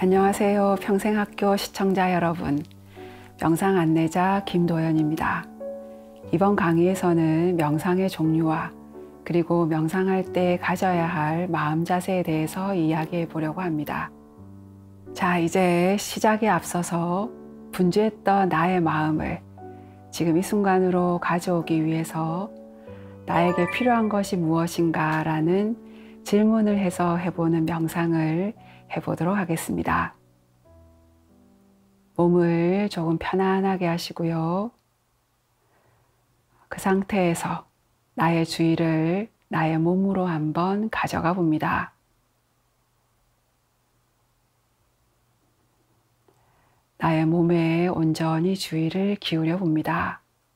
안녕하세요. 평생학교 시청자 여러분. 명상 안내자 김도연입니다. 이번 강의에서는 명상의 종류와 그리고 명상할 때 가져야 할 마음 자세에 대해서 이야기해 보려고 합니다. 자, 이제 시작에 앞서서 분주했던 나의 마음을 지금 이 순간으로 가져오기 위해서 나에게 필요한 것이 무엇인가 라는 질문을 해서 해보는 명상을 해보도록 하겠습니다. 몸을 조금 편안하게 하시고요. 그 상태에서 나의 주의를 나의 몸으로 한번 가져가 봅니다. 나의 몸에 온전히 주의를 기울여 봅니다.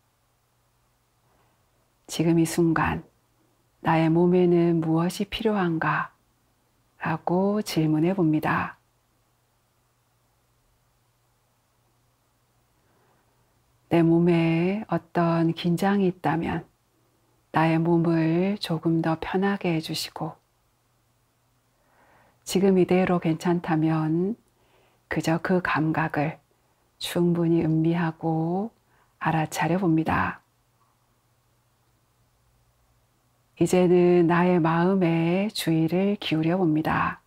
지금 이 순간 나의 몸에는 무엇이 필요한가? 라고 질문해 봅니다. 내 몸에 어떤 긴장이 있다면 나의 몸을 조금 더 편하게 해주시고, 지금 이대로 괜찮다면 그저 그 감각을 충분히 음미하고 알아차려 봅니다. 이제는 나의 마음에 주의를 기울여 봅니다.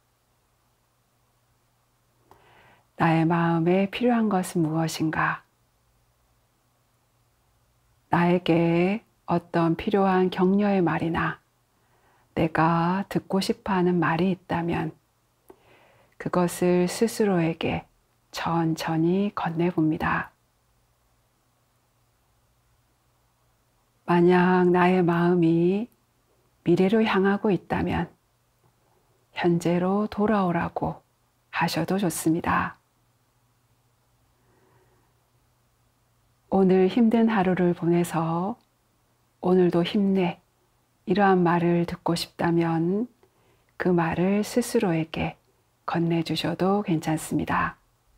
나의 마음에 필요한 것은 무엇인가? 나에게 어떤 필요한 격려의 말이나 내가 듣고 싶어 하는 말이 있다면 그것을 스스로에게 천천히 건네봅니다. 만약 나의 마음이 미래로 향하고 있다면 현재로 돌아오라고 하셔도 좋습니다. 오늘 힘든 하루를 보내서 오늘도 힘내 이러한 말을 듣고 싶다면 그 말을 스스로에게 건네주셔도 괜찮습니다.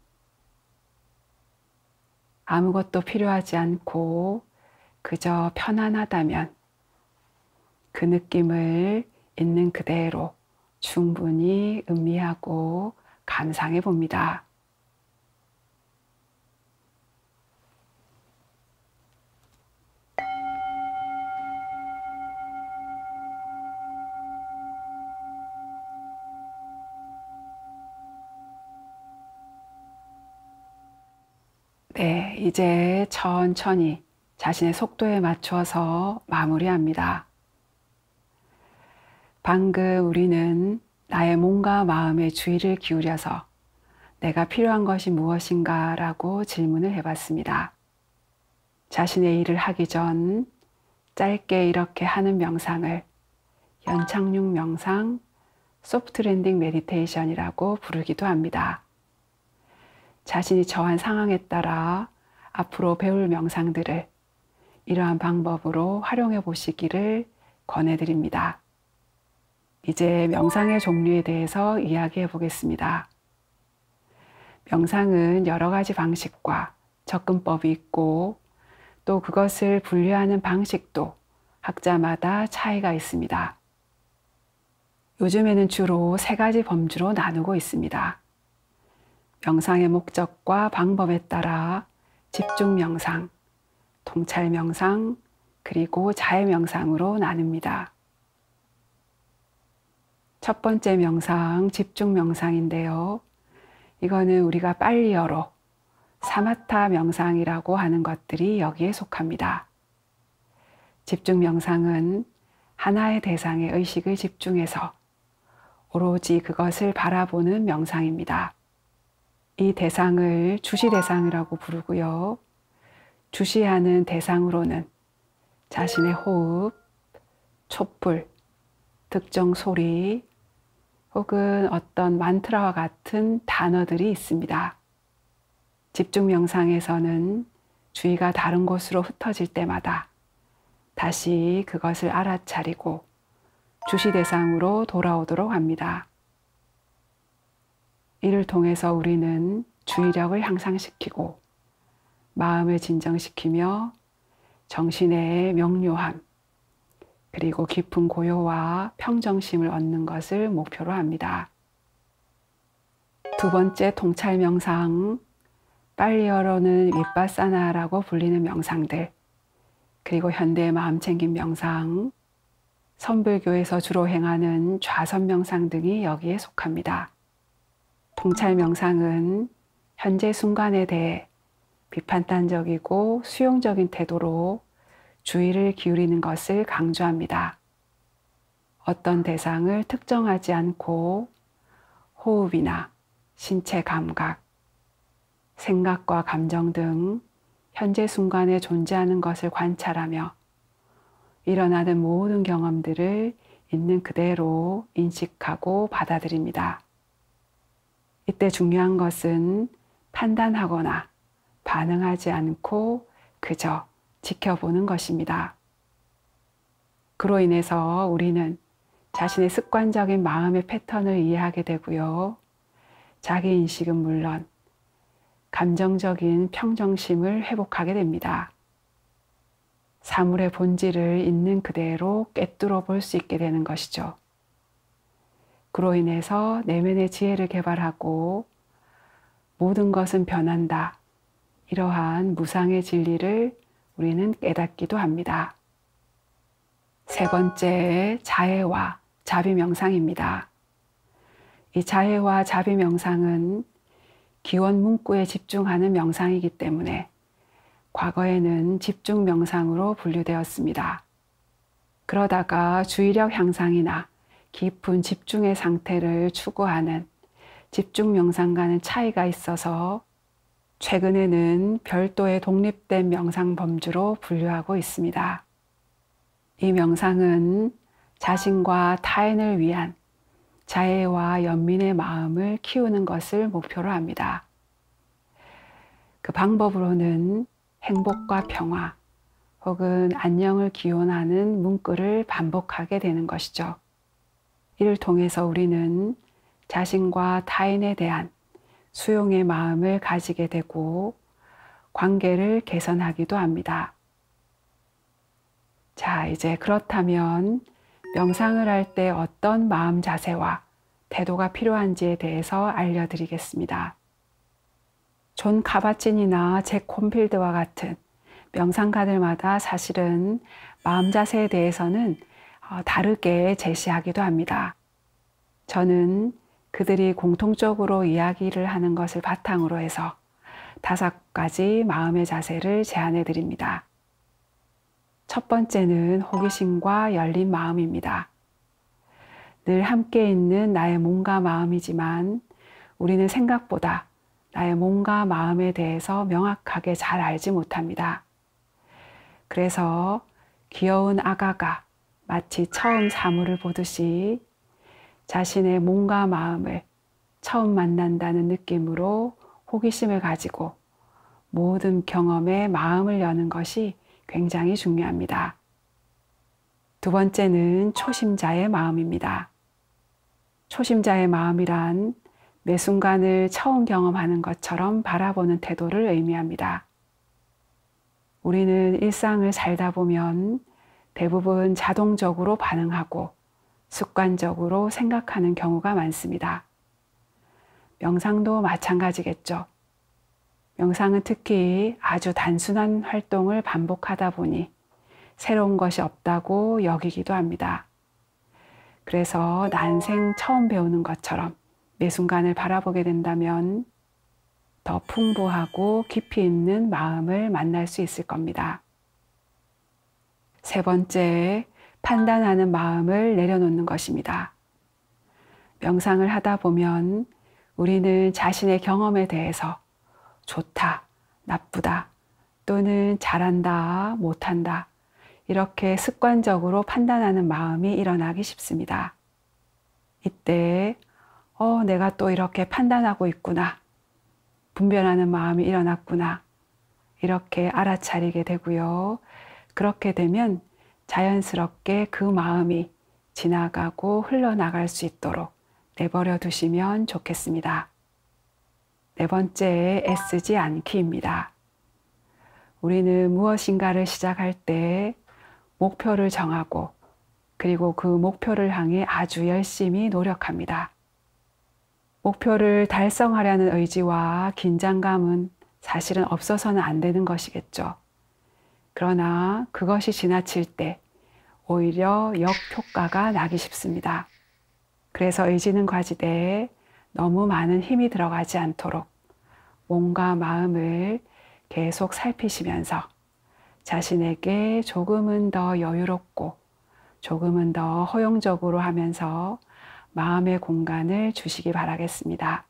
아무것도 필요하지 않고 그저 편안하다면 그 느낌을 있는 그대로 충분히 음미하고 감상해 봅니다. 네, 이제 천천히 자신의 속도에 맞춰서 마무리합니다. 방금 우리는 나의 몸과 마음의 주의를 기울여서 내가 필요한 것이 무엇인가 라고 질문을 해봤습니다. 자신의 일을 하기 전 짧게 이렇게 하는 명상을 연착륙 명상, 소프트 랜딩 메디테이션이라고 부르기도 합니다. 자신이 처한 상황에 따라 앞으로 배울 명상들을 이러한 방법으로 활용해 보시기를 권해드립니다. 이제 명상의 종류에 대해서 이야기해 보겠습니다. 명상은 여러 가지 방식과 접근법이 있고 또 그것을 분류하는 방식도 학자마다 차이가 있습니다. 요즘에는 주로 3가지 범주로 나누고 있습니다. 명상의 목적과 방법에 따라 집중 명상, 통찰 명상, 그리고 자해 명상으로 나눕니다. 첫 번째 명상, 집중 명상인데요. 이거는 우리가 빨리어로 사마타 명상이라고 하는 것들이 여기에 속합니다. 집중 명상은 하나의 대상에 의식을 집중해서 오로지 그것을 바라보는 명상입니다. 이 대상을 주시 대상이라고 부르고요. 주시하는 대상으로는 자신의 호흡, 촛불, 특정 소리, 혹은 어떤 만트라와 같은 단어들이 있습니다. 집중 명상에서는 주의가 다른 곳으로 흩어질 때마다 다시 그것을 알아차리고 주시 대상으로 돌아오도록 합니다. 이를 통해서 우리는 주의력을 향상시키고 마음을 진정시키며 정신의 명료함, 그리고 깊은 고요와 평정심을 얻는 것을 목표로 합니다. 두 번째 통찰 명상, 팔리어로는 윗바사나라고 불리는 명상들, 그리고 현대의 마음챙김 명상, 선불교에서 주로 행하는 좌선 명상 등이 여기에 속합니다. 통찰 명상은 현재 순간에 대해 비판단적이고 수용적인 태도로 주의를 기울이는 것을 강조합니다. 어떤 대상을 특정하지 않고 호흡이나 신체 감각, 생각과 감정 등 현재 순간에 존재하는 것을 관찰하며 일어나는 모든 경험들을 있는 그대로 인식하고 받아들입니다. 이때 중요한 것은 판단하거나 반응하지 않고 그저 지켜보는 것입니다. 그로 인해서 우리는 자신의 습관적인 마음의 패턴을 이해하게 되고요. 자기인식은 물론 감정적인 평정심을 회복하게 됩니다. 사물의 본질을 있는 그대로 꿰뚫어 볼 수 있게 되는 것이죠. 그로 인해서 내면의 지혜를 개발하고 모든 것은 변한다. 이러한 무상의 진리를 우리는 깨닫기도 합니다. 세 번째, 자해와 자비 명상입니다. 이 자해와 자비 명상은 기원 문구에 집중하는 명상이기 때문에 과거에는 집중 명상으로 분류되었습니다. 그러다가 주의력 향상이나 깊은 집중의 상태를 추구하는 집중 명상과는 차이가 있어서 최근에는 별도의 독립된 명상 범주로 분류하고 있습니다. 이 명상은 자신과 타인을 위한 자애와 연민의 마음을 키우는 것을 목표로 합니다. 그 방법으로는 행복과 평화 혹은 안녕을 기원하는 문구를 반복하게 되는 것이죠. 이를 통해서 우리는 자신과 타인에 대한 수용의 마음을 가지게 되고 관계를 개선하기도 합니다. 자, 이제 그렇다면 명상을 할 때 어떤 마음 자세와 태도가 필요한지에 대해서 알려드리겠습니다. 존 카바친이나 잭 콘필드와 같은 명상가들마다 사실은 마음 자세에 대해서는 다르게 제시하기도 합니다. 저는 그들이 공통적으로 이야기를 하는 것을 바탕으로 해서 5가지 마음의 자세를 제안해 드립니다. 첫 번째는 호기심과 열린 마음입니다. 늘 함께 있는 나의 몸과 마음이지만 우리는 생각보다 나의 몸과 마음에 대해서 명확하게 잘 알지 못합니다. 그래서 귀여운 아가가 마치 처음 사물을 보듯이 자신의 몸과 마음을 처음 만난다는 느낌으로 호기심을 가지고 모든 경험에 마음을 여는 것이 굉장히 중요합니다. 두 번째는 초심자의 마음입니다. 초심자의 마음이란 매 순간을 처음 경험하는 것처럼 바라보는 태도를 의미합니다. 우리는 일상을 살다 보면 대부분 자동적으로 반응하고 습관적으로 생각하는 경우가 많습니다. 명상도 마찬가지겠죠. 명상은 특히 아주 단순한 활동을 반복하다 보니 새로운 것이 없다고 여기기도 합니다. 그래서 난생 처음 배우는 것처럼 매 순간을 바라보게 된다면 더 풍부하고 깊이 있는 마음을 만날 수 있을 겁니다. 세 번째, 판단하는 마음을 내려놓는 것입니다. 명상을 하다 보면 우리는 자신의 경험에 대해서 좋다, 나쁘다, 또는 잘한다, 못한다, 이렇게 습관적으로 판단하는 마음이 일어나기 쉽습니다. 이때 내가 또 이렇게 판단하고 있구나, 분별하는 마음이 일어났구나, 이렇게 알아차리게 되고요. 그렇게 되면 자연스럽게 그 마음이 지나가고 흘러나갈 수 있도록 내버려 두시면 좋겠습니다. 네 번째, 애쓰지 않기입니다. 우리는 무엇인가를 시작할 때 목표를 정하고 그리고 그 목표를 향해 아주 열심히 노력합니다. 목표를 달성하려는 의지와 긴장감은 사실은 없어서는 안 되는 것이겠죠. 그러나 그것이 지나칠 때 오히려 역효과가 나기 쉽습니다. 그래서 의지는 과지되 너무 많은 힘이 들어가지 않도록 몸과 마음을 계속 살피시면서 자신에게 조금은 더 여유롭고 조금은 더 허용적으로 하면서 마음의 공간을 주시기 바라겠습니다.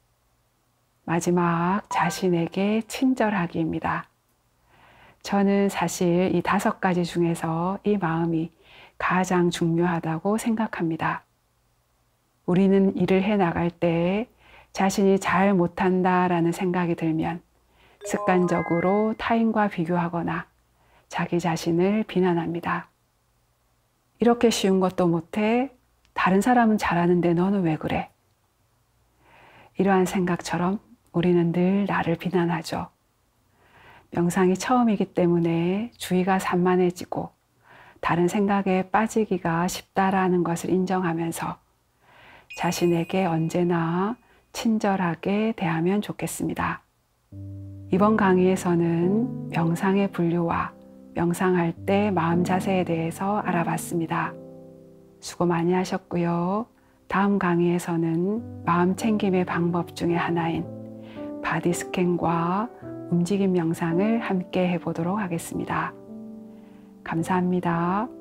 마지막, 자신에게 친절하기입니다. 저는 사실 이 5가지 중에서 이 마음이 가장 중요하다고 생각합니다. 우리는 일을 해 나갈 때 자신이 잘 못한다라는 생각이 들면 습관적으로 타인과 비교하거나 자기 자신을 비난합니다. 이렇게 쉬운 것도 못해? 다른 사람은 잘하는데 너는 왜 그래? 이러한 생각처럼 우리는 늘 나를 비난하죠. 명상이 처음이기 때문에 주의가 산만해지고 다른 생각에 빠지기가 쉽다라는 것을 인정하면서 자신에게 언제나 친절하게 대하면 좋겠습니다. 이번 강의에서는 명상의 분류와 명상할 때 마음 자세에 대해서 알아봤습니다. 수고 많이 하셨고요. 다음 강의에서는 마음 챙김의 방법 중에 하나인 바디 스캔과 움직임 명상을 함께 해보도록 하겠습니다. 감사합니다.